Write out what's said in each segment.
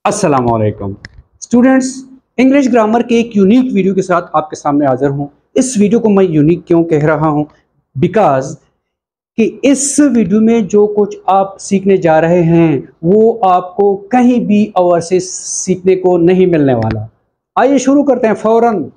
अस्सलाम वालेकुम students. English grammar के एक यूनिक वीडियो के साथ आपके सामने हाजिर हूँ। इस वीडियो को मैं यूनिक क्यों कह रहा हूँ? बिकॉज कि इस वीडियो में जो कुछ आप सीखने जा रहे हैं वो आपको कहीं भी और से सीखने को नहीं मिलने वाला। आइए शुरू करते हैं फौरन।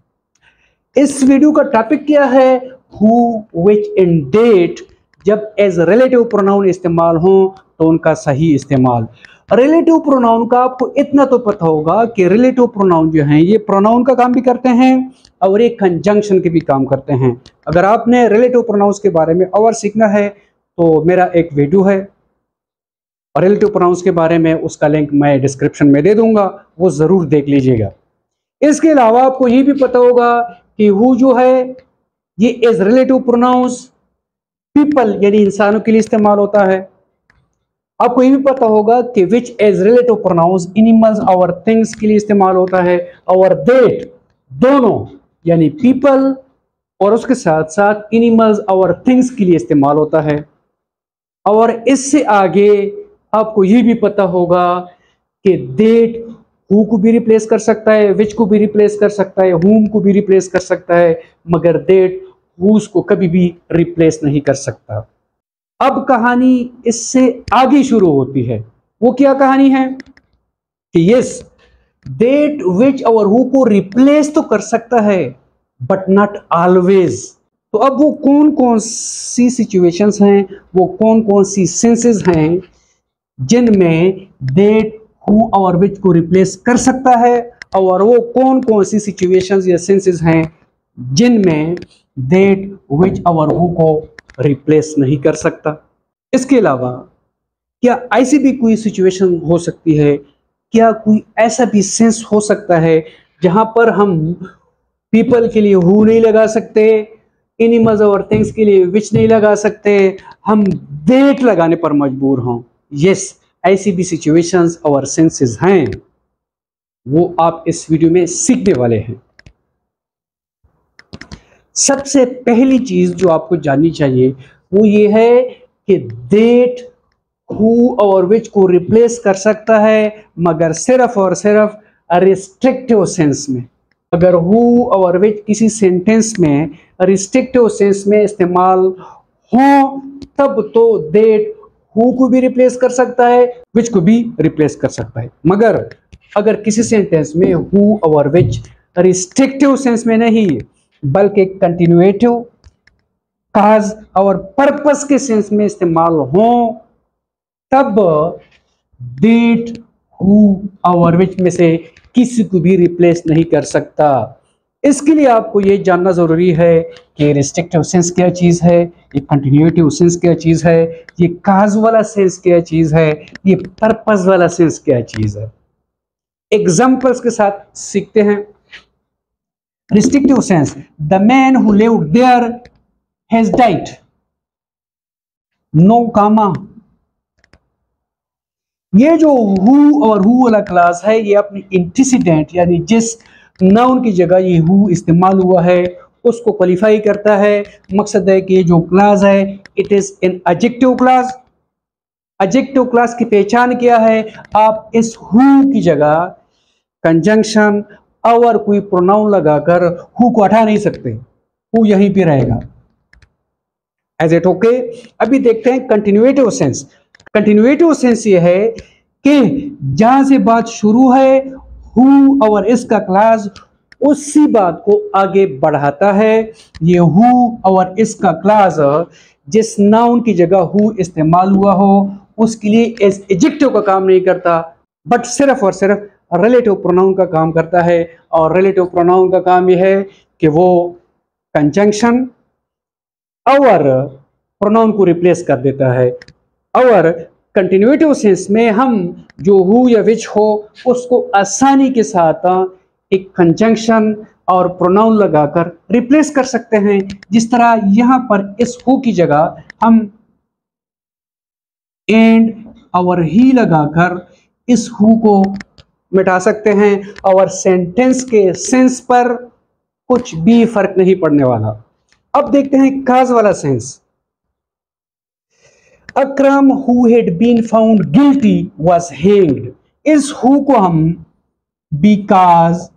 इस वीडियो का टॉपिक क्या है? हु, विच एंड डेट जब एज रिलेटिव प्रोनाउन इस्तेमाल हो तो उनका सही इस्तेमाल। रिलेटिव प्रोनाउन का आपको इतना तो पता होगा कि रिलेटिव प्रोनाउन जो हैं ये प्रोनाउन का काम भी करते हैं और एक कंजंक्शन के भी काम करते हैं। अगर आपने रिलेटिव प्रोनाउंस के बारे में और सीखना है तो मेरा एक वीडियो है और रिलेटिव प्रोनाउंस के बारे में, उसका लिंक मैं डिस्क्रिप्शन में दे दूंगा, वो ज़रूर देख लीजिएगा। इसके अलावा आपको ये भी पता होगा कि हु जो है ये एज रिलेटिव प्रोनाउंस पीपल यानी इंसानों के लिए इस्तेमाल होता है। आपको ये भी पता होगा कि which as relative pronouns animals और थिंग्स के लिए इस्तेमाल होता है और दैट दोनों यानी पीपल और उसके साथ साथ एनिमल्स और थिंग्स के लिए इस्तेमाल होता है। और इससे आगे आपको ये भी पता होगा कि दैट हु को भी रिप्लेस कर सकता है, विच को भी रिप्लेस कर सकता है, हुम को भी रिप्लेस कर सकता है, मगर दैट हुज को कभी भी रिप्लेस नहीं कर सकता। अब कहानी इससे आगे शुरू होती है। वो क्या कहानी है कि यस दैट विच और हु को रिप्लेस तो कर सकता है बट नॉट ऑलवेज। तो अब वो कौन कौन सी सिचुएशंस हैं, वो कौन कौन सी सेंसेस हैं जिनमें दैट हु और विच को रिप्लेस कर सकता है और वो कौन कौन सी सिचुएशंस या सेंसेस हैं जिनमें दैट विच और हु को रिप्लेस नहीं कर सकता। इसके अलावा क्या ऐसी भी कोई सिचुएशन हो सकती है, क्या कोई ऐसा भी सेंस हो सकता है जहां पर हम पीपल के लिए हु नहीं लगा सकते, एनिमल्स और थिंग्स के लिए विच नहीं लगा सकते, हम दैट लगाने पर मजबूर हों? यस, ऐसी भी सिचुएशंस और सेंसेस हैं, वो आप इस वीडियो में सीखने वाले हैं। सबसे पहली चीज जो आपको जाननी चाहिए वो ये है कि दैट हु और विच को रिप्लेस कर सकता है मगर सिर्फ और सिर्फ रिस्ट्रिक्टिव सेंस में। अगर हु और विच किसी सेंटेंस में रिस्ट्रिक्टिव सेंस में इस्तेमाल हो तब तो दैट हु को भी रिप्लेस कर सकता है, विच को भी रिप्लेस कर सकता है। मगर अगर किसी सेंटेंस में हु और विच रिस्ट्रिक्टिव सेंस में नहीं बल्कि कंटिन्यूएटिव, काज और पर्पस के सेंस में इस्तेमाल हो तब दैट हु और विच में से किसी को भी रिप्लेस नहीं कर सकता। इसके लिए आपको ये जानना जरूरी है कि रिस्ट्रिक्टिव सेंस क्या चीज है, ये कंटिन्यूएटिव सेंस क्या चीज है, ये काज वाला सेंस क्या चीज है, ये पर्पस वाला सेंस क्या चीज है। एग्जांपल्स के साथ सीखते हैं। Restrictive sense, the man who lived there has died. No comma। ये जो who और who वाला क्लास है ये अपनी एंटीसीडेंट यानी जिस नाउन की जगह ये who इस्तेमाल हुआ है उसको क्वालिफाई करता है। मकसद है कि जो क्लास है it is an adjective class. Adjective class की पहचान क्या है? आप इस who की जगह कंजंक्शन और कोई प्रोनाउन लगाकर हु को हटा नहीं सकते, हु यहीं पे रहेगा। As it okay. अभी देखते हैं कंटिन्यूएटिव सेंस। कंटिन्यूएटिव सेंस ये है कि जहां से बात शुरू है हु और इसका क्लास उसी बात को आगे बढ़ाता है। ये हु और इसका क्लास जिस नाउन की जगह हु इस्तेमाल हुआ हो उसके लिए एज एडजेक्टिव का काम नहीं करता बट सिर्फ और सिर्फ रिलेटिव प्रोनाउन का काम करता है। और रिलेटिव प्रोनाउन का काम यह है कि वो कंजंक्शन और प्रोनाउन को रिप्लेस कर देता है। और कंटिन्यूएटिव सेंस में हम जो हु या विच हो उसको आसानी के साथ एक कंजंक्शन और प्रोनाउन लगाकर रिप्लेस कर सकते हैं। जिस तरह यहां पर इस हु की जगह हम एंड और ही लगाकर इस हु को मिटा सकते हैं और सेंटेंस के सेंस पर कुछ भी फर्क नहीं पड़ने वाला। अब देखते हैं काज वाला sense. Akram who had been found guilty was hanged. इस हु को हम because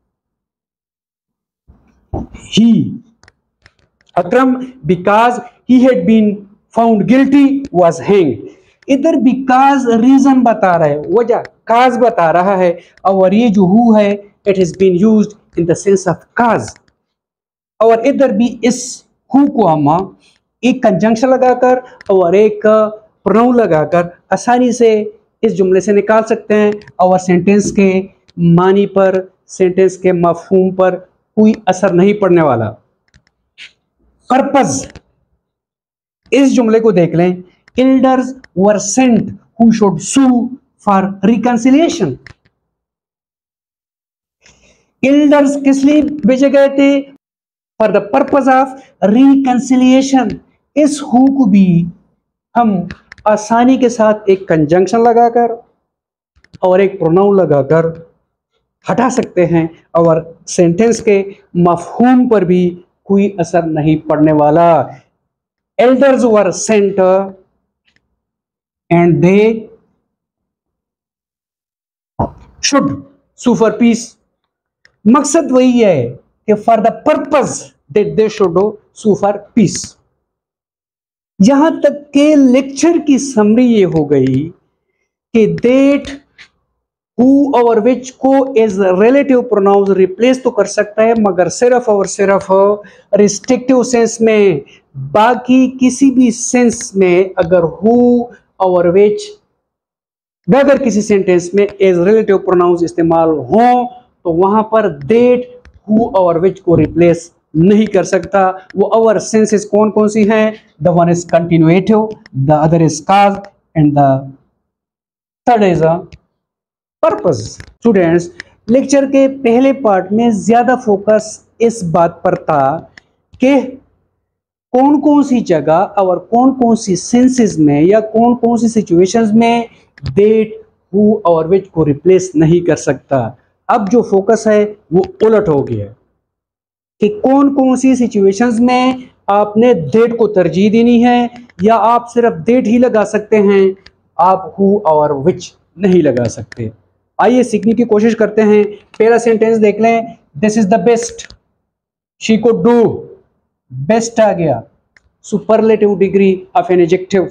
he, Akram because he had been found guilty was hanged. इधर बिकॉज रीजन बता रहा है, वजह काज बता रहा है, और ये जो हु है it has been used in the sense of cause. और इधर भी इस हु को हम एक कंजंक्शन लगाकर और एक प्रोनाउन लगाकर आसानी से इस जुमले से निकाल सकते हैं, और सेंटेंस के मानी पर, सेंटेंस के मफहूम पर कोई असर नहीं पड़ने वाला। पर्पस, इस जुमले को देख लें, elders were sent who should sue for reconciliation. Elders किस लिए भेजे गए थे? For the purpose of reconciliation. इस हु को भी हम आसानी के साथ एक कंजंक्शन लगाकर और एक प्रोनाउन लगाकर हटा सकते हैं, और सेंटेंस के मफहूम पर भी कोई असर नहीं पड़ने वाला। Elders were sent and they should sue for peace. मकसद वही है कि for the purpose that they should sue for peace. यहां तक के लेक्चर की समरी ये हो गई कि दैट, हु और विच को एज रिलेटिव प्रोनाउंस रिप्लेस तो कर सकता है, मगर सिर्फ और सिर्फ रिस्ट्रिक्टिव सेंस में। बाकी किसी भी सेंस में अगर हु और विच अगर किसी सेंटेंस में एज रिलेटिव प्रोनाउंस इस्तेमाल हो तो वहां पर दैट, हु और विच को रिप्लेस नहीं कर सकता। वो अवर सेंसेस कौन कौन सी हैं? The one is continuative, the other is cause and the third is a purpose. Students, lecture के पहले पार्ट में ज्यादा फोकस इस बात पर था कि कौन कौन सी जगह और कौन कौन सी सेंसेस में या कौन कौन सी सिचुएशंस में दैट, हु और विच को रिप्लेस नहीं कर सकता। अब जो फोकस है वो उलट हो गया कि कौन कौन सी सिचुएशंस में आपने दैट को तरजीह देनी है, या आप सिर्फ दैट ही लगा सकते हैं, आप हु और विच नहीं लगा सकते। आइए सीखने की कोशिश करते हैं। पहला सेंटेंस देख लें, this is the best she could do. Best आ गया, superlative degree of an adjective.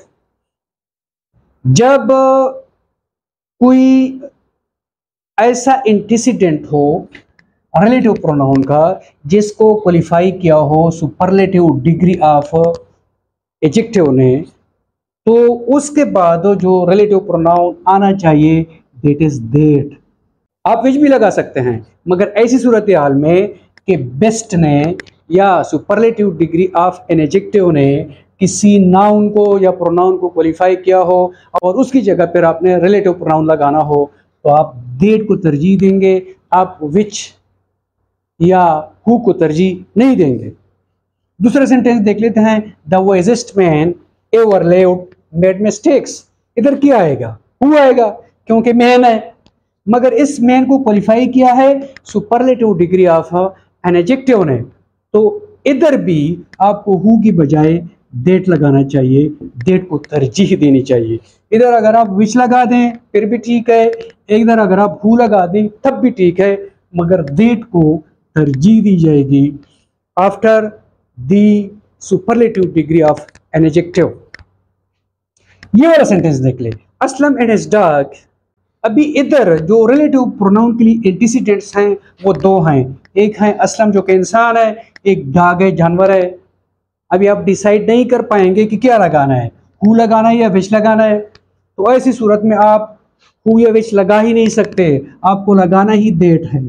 जब कोई ऐसा एंटीसीडेंट हो रिलेटिव प्रोनाउन का जिसको क्वालिफाई किया हो सुपरलेटिव डिग्री ऑफ एडजेक्टिव ने, तो उसके बाद जो रिलेटिव प्रोनाउन आना चाहिए दैट इज दैट। आप विच भी लगा सकते हैं, मगर ऐसी सूरत हाल में कि बेस्ट ने या superlative degree of an adjective ने किसी नाउन को या प्रोनाउन को क्वालिफाई किया हो और उसकी जगह पर आपने रिलेटिव प्रोनाउन लगाना हो तो आप दैट को तरजीह देंगे, आप विच या हु को तरजीह नहीं देंगे। दूसरा सेंटेंस देख लेते हैं, the wisest man ever lived made mistakes. इधर क्या आएगा? हु आएगा, क्योंकि मैन है, मगर इस मैन को क्वालिफाई किया है superlative degree of an adjective ने, तो इधर भी आपको हु की बजाय दैट लगाना चाहिए, दैट को तरजीह देनी चाहिए। इधर अगर आप विच लगा दें फिर भी ठीक है, इधर अगर आप हु लगा दें तब भी ठीक है, मगर दैट को तरजीह दी जाएगी after the superlative degree of an adjective. ये वाला सेंटेंस देख ले, असलम एंड हिज डॉग। अभी इधर जो रिलेटिव प्रोनाउन के लिए एंटीसीडेंट्स हैं वो दो हैं, एक है असलम जो कि इंसान है, एक डॉग है, जानवर है। अभी आप डिसाइड नहीं कर पाएंगे कि क्या लगाना है, हु लगाना है या विच लगाना है, तो ऐसी सूरत में आप हु या विच लगा ही नहीं सकते, आपको लगाना ही दैट है।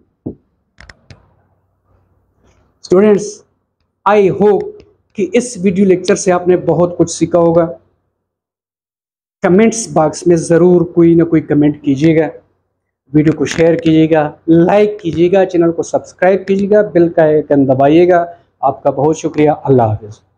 स्टूडेंट्स, आई होप कि इस वीडियो लेक्चर से आपने बहुत कुछ सीखा होगा। कमेंट्स बॉक्स में ज़रूर कोई ना कोई कमेंट कीजिएगा, वीडियो को शेयर कीजिएगा, लाइक कीजिएगा, चैनल को सब्सक्राइब कीजिएगा, बेल का आइकन दबाइएगा। आपका बहुत शुक्रिया। अल्लाह हाफ़िज़।